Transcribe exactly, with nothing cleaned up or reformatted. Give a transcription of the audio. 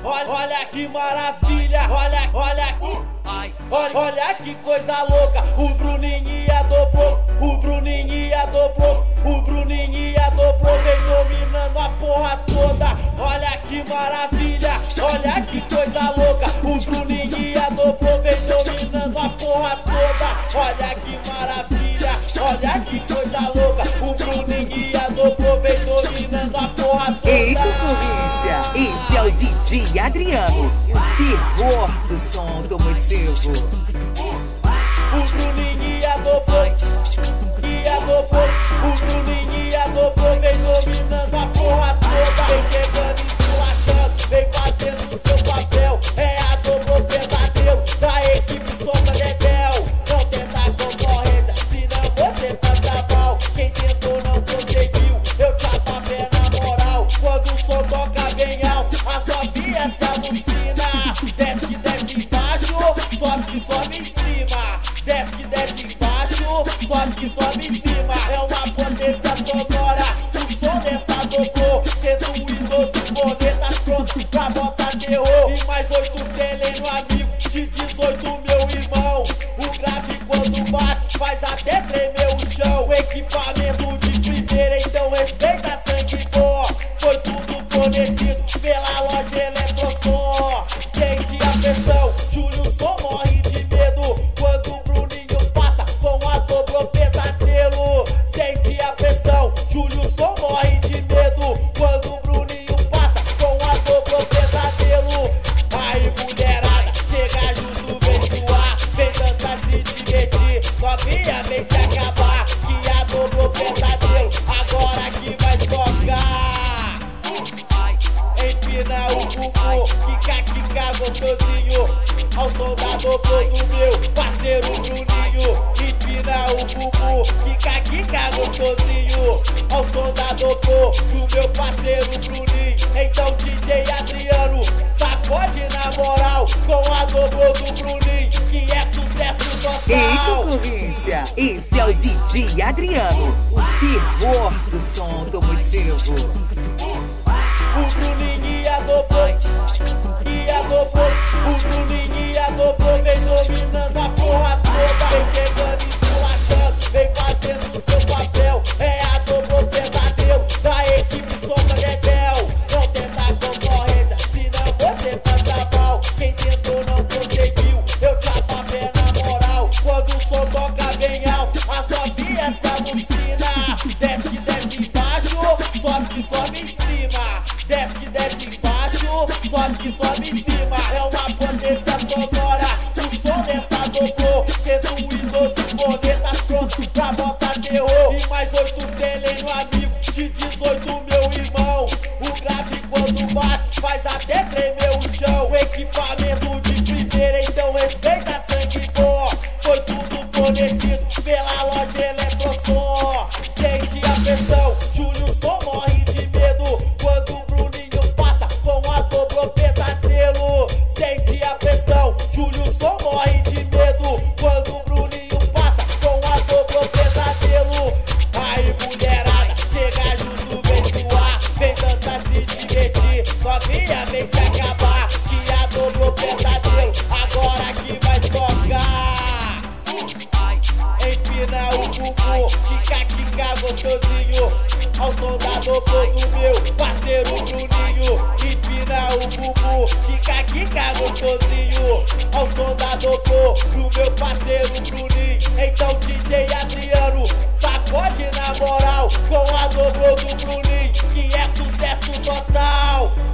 Olha, olha que maravilha, olha, olha, olha, olha que coisa louca. O Bruninho dobrou, o Bruninho dobrou, o Bruninho dobrou, vem dominando a porra toda. Olha que maravilha, olha que coisa louca. O Bruninho dobrou, vem dominando a porra toda. Olha que maravilha, olha que coisa louca. O Bruninho dobrou, vem dominando a porra toda. Ei, concorrência, esse é o D J Adriano, o terror do som automotivo. O Bruninho dobrou, ia dobrou, o Bruninho dobrou, vem dominando a porra toda. Vem chegando e esculachando, vem fazendo o seu papel. É a dobrou pesadelo da equipe Sombra Dedéu. Não tenta concorrência, senão você passa mal. Quem tentou não conseguiu, eu te apapé na moral. Quando o som toca bem alto, a sua via se alucina. Desce que desce embaixo, sobe que sobe em cima. Desce que desce embaixo, sobe que sobe em cima. É uma potência sonora, o som dessa dobrou. cento e doze boletas prontos pra botar terror. E mais oito seleno amigo, de dezoito meu irmão. O grave quando bate, faz até tremer o chão. O equipamento de primeira, então respeita sangue bom. Foi tudo fornecido pela loja Eletrosom. Sente a pressão, Júlio só morre de medo quando o Bruninho passa com a dobrou pesadelo. Sente a pressão, Júlio só morre de medo quando o Bruninho passa com a dobrou pesadelo. Aí mulherada, chega junto, vem suar, vem dançar, se divertir. Novinha, vem se acabar, que a dobrou pesadelo agora que vai tocar. Empina o bumbum, quica, quica gostosinho ao som da dobrou do meu parceiro Bruninho. Empina o bumbum, quica, quica gostosinho ao som da dobrou do meu parceiro Bruninho. Então D J Adriano, sacode na moral com a dobrou do Bruninho, que é sucesso total. Ei, concorrência, esse é o D J Adriano, o terror do som automotivo. O Bruninho dobrou, ia dobrou, o Bruninho dobrou, vem dominando a porra toda. Vem chegando e esculachando, vem fazendo o seu papel. É a dobrou pesadelo da equipe Sombra Dedéu. Não tenta concorrência, senão você passa mal. Quem tentou não conseguiu, eu te apapé na moral. Quando o som toca bem alto, a sua via se alucina. Desce que desce embaixo, sobe que sobe em cima. Desce que desce embaixo, sobe que sobe em cima. É uma potência sonora, o som dessa dobrou. cento e doze boletas prontos pra botar terror. E mais oito seleno amigo, de dezoito meu irmão. O grave quando bate, faz até tremer o chão. O equipamento de primeira, então respeita sangue bom. Foi tudo fornecido pela loja Eletrosom. Sente a pressão, Júlio só morre de medo quando o Bruninho passa com a dobrou pesadelo. Sente a pressão, Júlio só morre de medo quando o Bruninho passa com a dobrou pesadelo. Aí mulherada, chega junto, vem suar, vem dançar, se divertir. Novinha, vem se acabar, que a dobrou pesadelo agora que vai tocar. Empina o bumbum, quica, quica gostosinho ao som da dobrou do meu parceiro Bruninho. Empina o bumbum, quica, quica gostosinho ao som da dobrou do meu parceiro Bruninho. Então D J Adriano, sacode na moral com a dobrou do Bruninho, que é sucesso total.